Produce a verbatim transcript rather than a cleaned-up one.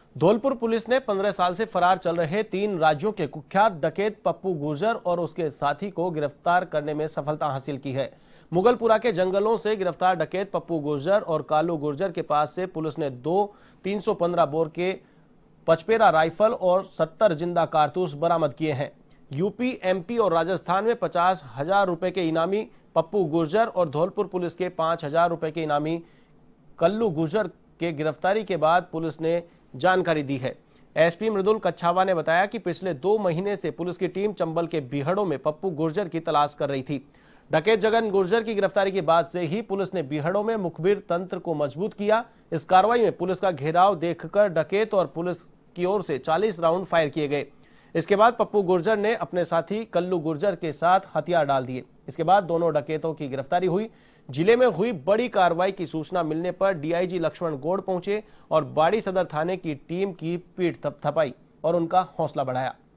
Dholpur police ने पंद्रह साल से फरार चल रहे तीन राज्यों के कुख्यात डकैत पप्पू गुर्जर और उसके साथी को गिरफ्तार करने में सफलता हासिल की है। मुगलपुरा के जंगलों से गिरफ्तार डकैत पप्पू गुर्जर और कालू गुर्जर के पास से पुलिस ने दो तीन सौ पंद्रह बोर के पचपेरा राइफल और सत्तर जिंदा कारतूस बरामद किए हैं। यूपी, एमपी और राजस्थान में पचास हजार रुपए के इनामी पप्पू गुर्जर और धौलपुर पुलिस के पांच हजार रुपए के इनामी कल्लू गुर्जर के गिरफ्तारी के बाद पुलिस ने जानकारी दी है। एसपी मृदुल कच्छावा ने बताया कि पिछले दो महीने से पुलिस की टीम चंबल के बीहड़ों में पप्पू गुर्जर की तलाश कर रही थी। डकैत जगन गुर्जर की गिरफ्तारी के बाद से ही पुलिस ने बीहड़ों में मुखबिर तंत्र को मजबूत किया। इस कार्रवाई में पुलिस का घेराव देखकर डकैत और पुलिस की ओर से चालीस राउंड फायर किए गए। इसके बाद पप्पू गुर्जर ने अपने साथी कल्लू गुर्जर के साथ हथियार डाल दिए। इसके बाद दोनों डकैतों की गिरफ्तारी हुई। जिले में हुई बड़ी कार्रवाई की सूचना मिलने पर डीआईजी लक्ष्मण गौड़ पहुंचे और बाड़ी सदर थाने की टीम की पीठ थपथपाई और उनका हौसला बढ़ाया।